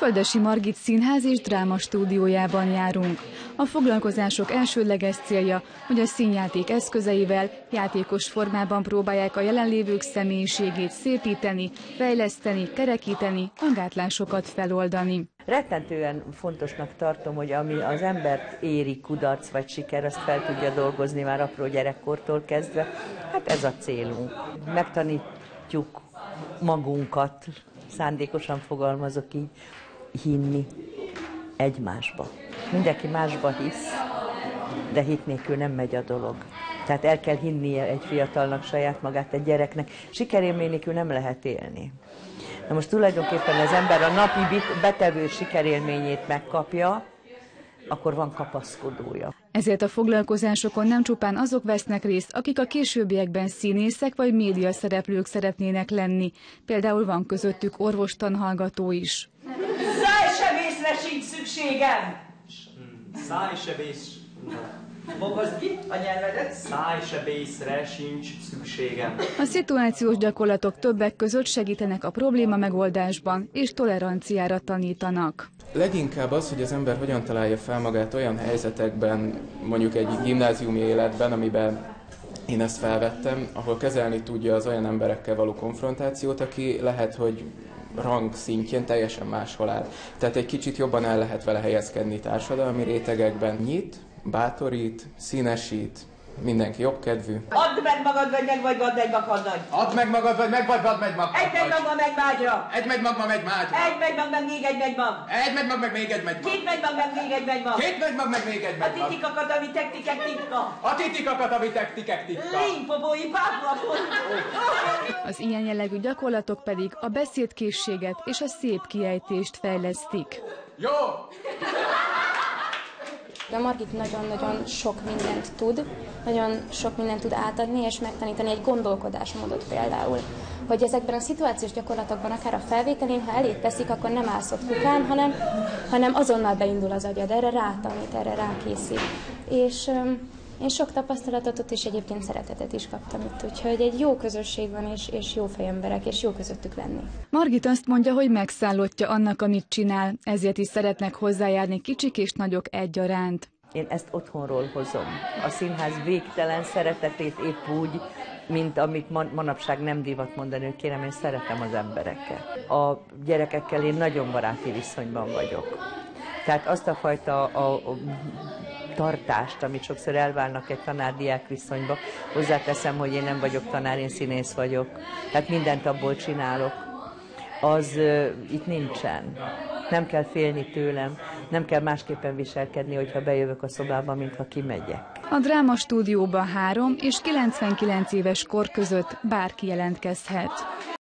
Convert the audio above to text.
Földessy Margit Színház és Dráma stúdiójában járunk. A foglalkozások elsődleges célja, hogy a színjáték eszközeivel, játékos formában próbálják a jelenlévők személyiségét szépíteni, fejleszteni, kerekíteni, a gátlásokat feloldani. Rettentően fontosnak tartom, hogy ami az embert éri kudarc vagy siker, azt fel tudja dolgozni már apró gyerekkortól kezdve. Hát ez a célunk. Megtanítjuk magunkat, szándékosan fogalmazok így, hinni egymásba. Mindenki másba hisz, de hit nélkül nem megy a dolog. Tehát el kell hinnie egy fiatalnak saját magát, egy gyereknek. Sikerélmény nélkül nem lehet élni. Na most tulajdonképpen az ember a napi betevő sikerélményét megkapja, akkor van kapaszkodója. Ezért a foglalkozásokon nem csupán azok vesznek részt, akik a későbbiekben színészek vagy médiaszereplők szeretnének lenni. Például van közöttük orvostanhallgató is. Szájsebészre sincs szükségem! Szájsebész... Fogozd ki a nyelvedet! Szájsebészre sincs szükségem. A szituációs gyakorlatok többek között segítenek a probléma megoldásban és toleranciára tanítanak. Leginkább az, hogy az ember hogyan találja fel magát olyan helyzetekben, mondjuk egy gimnáziumi életben, amiben én ezt felvettem, ahol kezelni tudja az olyan emberekkel való konfrontációt, aki lehet, hogy rang szintjén teljesen máshol áll. Tehát egy kicsit jobban el lehet vele helyezkedni társadalmi rétegekben. Nyit, bátorít, színesít, mindenki jobbkedvű. Add meg magad, vagy meg vagy vadd egy makadnagy! Add meg magad, vagy meg vagy vadd egy magad! Egy megmag, meg mágyra! Egy megmag, meg mágyra! Egy megmag, meg még egy megmag! Egy megmag, meg még egy megmag! Két megmag, meg még egy megmag! Két megmag, meg még egy A megmag! titikakat, ami tektikek titka! A titikakat, ami tektikek titka! Limpobói páplapot! Az ilyen jellegű gyakorlatok pedig a beszédkészséget és a szép kiejtést fejlesztik. Jó! A Margit nagyon-nagyon sok mindent tud, nagyon sok mindent tud átadni és megtanítani egy gondolkodásmódot például. Hogy ezekben a szituációs gyakorlatokban, akár a felvételén, ha elét teszik, akkor nem állsz ott kukán, hanem azonnal beindul az agyad, erre rátanít, erre rákészít. És én sok tapasztalatot és egyébként szeretetet is kaptam itt, úgyhogy egy jó közösség van, és jó fejemberek, és jó közöttük lenni. Margit azt mondja, hogy megszállottja annak, amit csinál, ezért is szeretnek hozzájárni kicsik és nagyok egyaránt. Én ezt otthonról hozom. A színház végtelen szeretetét épp úgy, mint amit manapság nem divat mondani, hogy kérem, én szeretem az embereket. A gyerekekkel én nagyon baráti viszonyban vagyok. Tehát azt a fajta tartást, amit sokszor elválnak egy tanár-diák viszonyba, hozzáteszem, hogy én nem vagyok tanár, én színész vagyok. Tehát mindent abból csinálok. Az itt nincsen. Nem kell félni tőlem, nem kell másképpen viselkedni, hogyha bejövök a szobába, mintha kimegyek. A Dráma stúdióban 3 és 99 éves kor között bárki jelentkezhet.